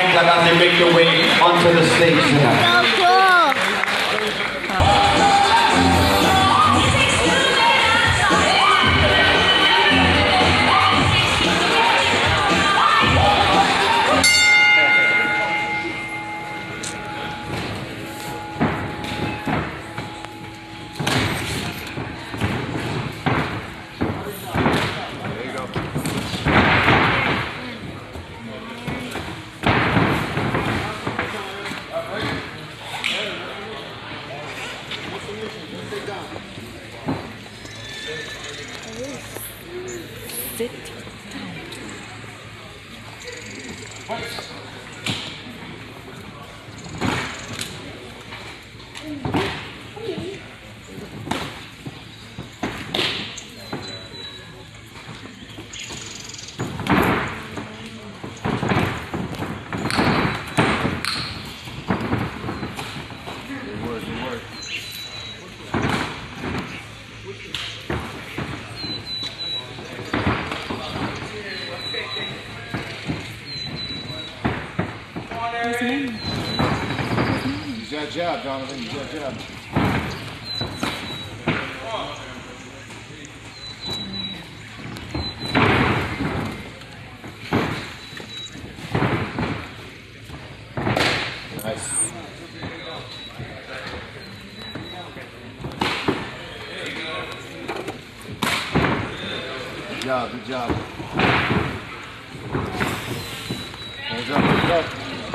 like that as they make their way onto the stage tonight. So cool. Sit down. Use that jab, Donovan. Use that jab. Nice. Good job. Good job. Hands up. Hands up.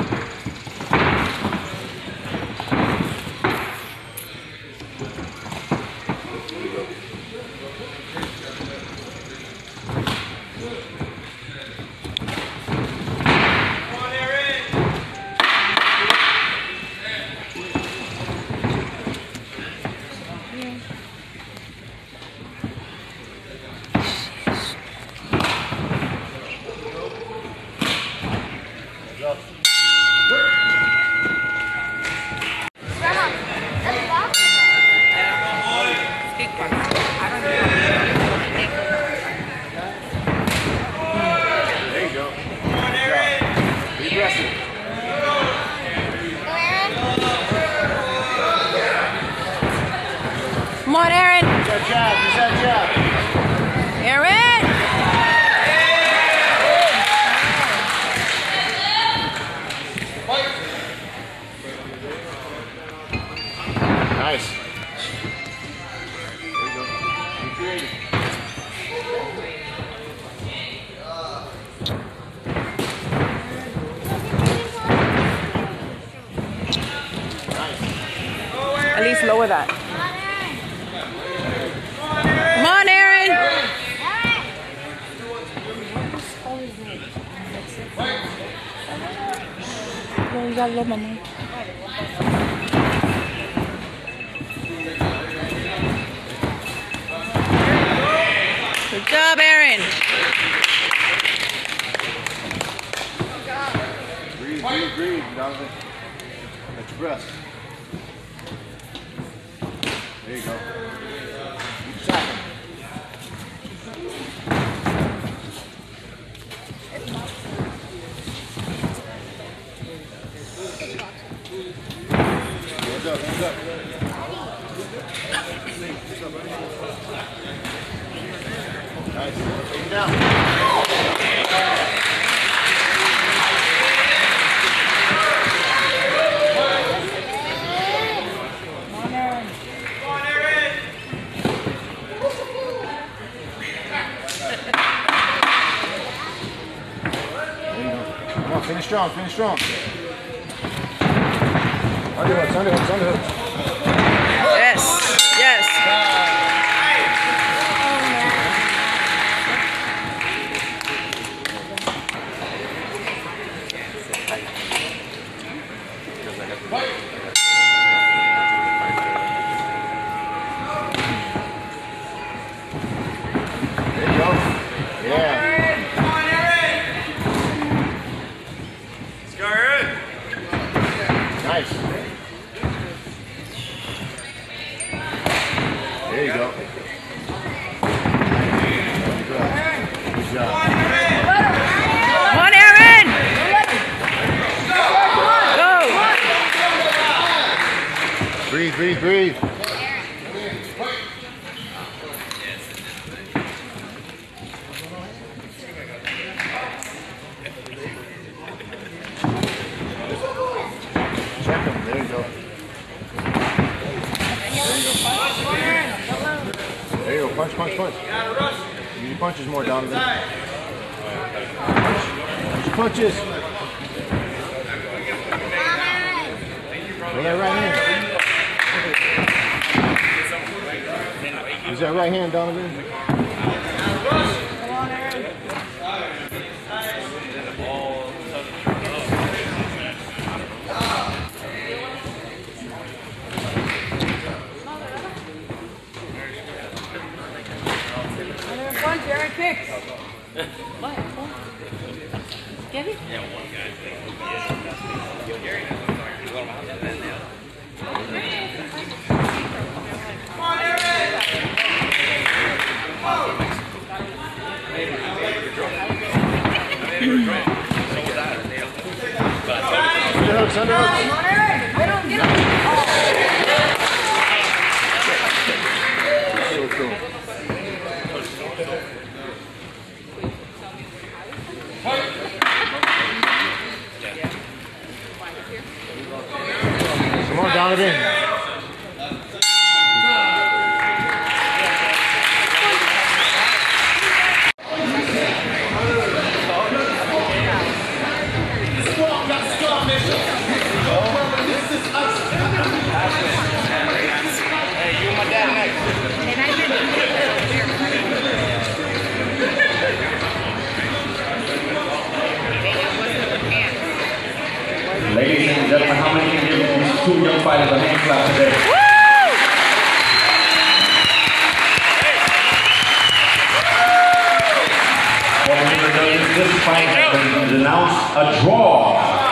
Come on, Aaron. Use that jab. Use that jab. Aaron. Nice. There you go. Be creative. Nice. At least lower that. Come on, Aaron. Good job, Aaron. Breathe, breathe, breathe, Donovan. Let your breath. There you go. Keep tapping. Hands up, hands up. Nice. Take it down. Come on, finish strong, finish strong. Underhooks, underhooks, underhooks. Yes, yes. There you go. Yeah. Nice. There you go. Good job. Come on, Aaron. Breathe, breathe. Check him. There you go. There you go. Punch, punch, punch. Use your punches more, Donovan. Punch. Punches. Throw that right hand. Use that right hand, Donovan. Aaron kicks. What? Get it? Yeah, one guy. Come on, Aaron! Underhooks, underhooks. Come on, Aaron! I don't get it. So cool. Come on, Donovan. Ladies and gentlemen, how many can give these two young fighters a hand clap today? Well, this fight has been denounced a draw.